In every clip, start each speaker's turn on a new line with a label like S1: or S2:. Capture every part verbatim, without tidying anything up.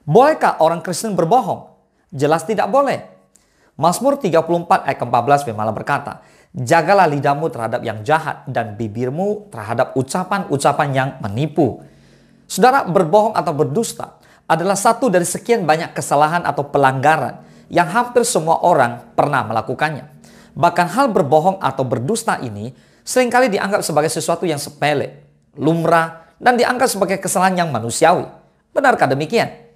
S1: Bolehkah orang Kristen berbohong? Jelas tidak boleh. Mazmur tiga puluh empat ayat keempat belas firman Allah berkata, jagalah lidahmu terhadap yang jahat dan bibirmu terhadap ucapan-ucapan yang menipu. Saudara, berbohong atau berdusta adalah satu dari sekian banyak kesalahan atau pelanggaran yang hampir semua orang pernah melakukannya. Bahkan hal berbohong atau berdusta ini seringkali dianggap sebagai sesuatu yang sepele, lumrah, dan dianggap sebagai kesalahan yang manusiawi. Benarkah demikian?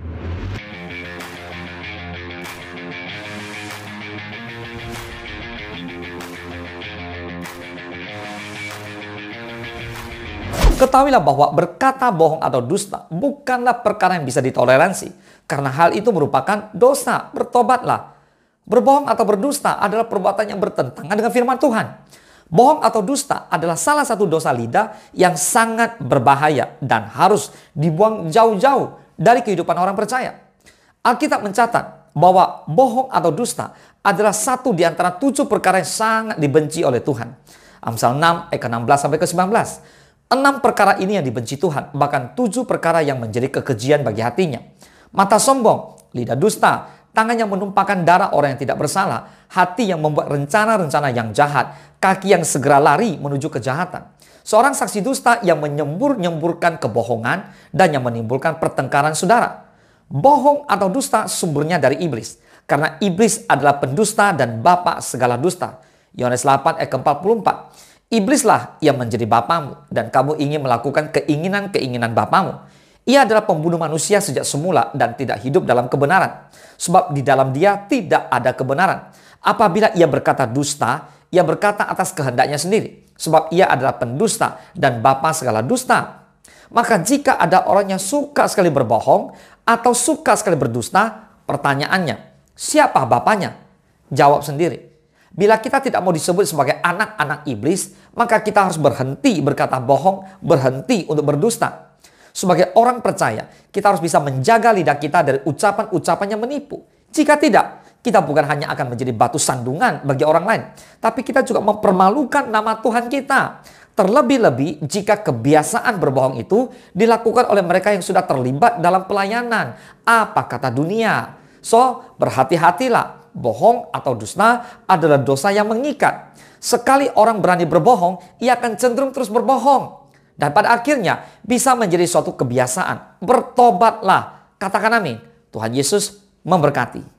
S1: Ketahuilah bahwa berkata bohong atau dusta bukanlah perkara yang bisa ditoleransi, karena hal itu merupakan dosa. Bertobatlah. Berbohong atau berdusta adalah perbuatan yang bertentangan dengan firman Tuhan. Bohong atau dusta adalah salah satu dosa lidah yang sangat berbahaya dan harus dibuang jauh-jauh dari kehidupan orang percaya. Alkitab mencatat bahwa bohong atau dusta adalah satu di antara tujuh perkara yang sangat dibenci oleh Tuhan. Amsal enam ayat enam belas sampai ke sembilan belas. Enam perkara ini yang dibenci Tuhan, bahkan tujuh perkara yang menjadi kekejian bagi hatinya. Mata sombong, lidah dusta, tangan yang menumpahkan darah orang yang tidak bersalah, hati yang membuat rencana-rencana yang jahat, kaki yang segera lari menuju kejahatan. Seorang saksi dusta yang menyembur-nyemburkan kebohongan dan yang menimbulkan pertengkaran saudara. Bohong atau dusta sumbernya dari iblis, karena iblis adalah pendusta dan bapa segala dusta. Yohanes delapan ayat empat puluh empat. Iblislah yang menjadi bapamu dan kamu ingin melakukan keinginan-keinginan bapamu. Ia adalah pembunuh manusia sejak semula dan tidak hidup dalam kebenaran. Sebab di dalam dia tidak ada kebenaran. Apabila ia berkata dusta, ia berkata atas kehendaknya sendiri. Sebab ia adalah pendusta dan bapa segala dusta. Maka jika ada orang yang suka sekali berbohong atau suka sekali berdusta, pertanyaannya, siapa bapaknya? Jawab sendiri. Bila kita tidak mau disebut sebagai anak-anak iblis, maka kita harus berhenti berkata bohong, berhenti untuk berdusta. Sebagai orang percaya, kita harus bisa menjaga lidah kita dari ucapan-ucapan yang menipu. Jika tidak, kita bukan hanya akan menjadi batu sandungan bagi orang lain, tapi kita juga mempermalukan nama Tuhan kita. Terlebih-lebih jika kebiasaan berbohong itu dilakukan oleh mereka yang sudah terlibat dalam pelayanan. Apa kata dunia? So, berhati-hatilah. Bohong atau dusta adalah dosa yang mengikat. Sekali orang berani berbohong, ia akan cenderung terus berbohong. Dan pada akhirnya bisa menjadi suatu kebiasaan. Bertobatlah. Katakan amin. Tuhan Yesus memberkati.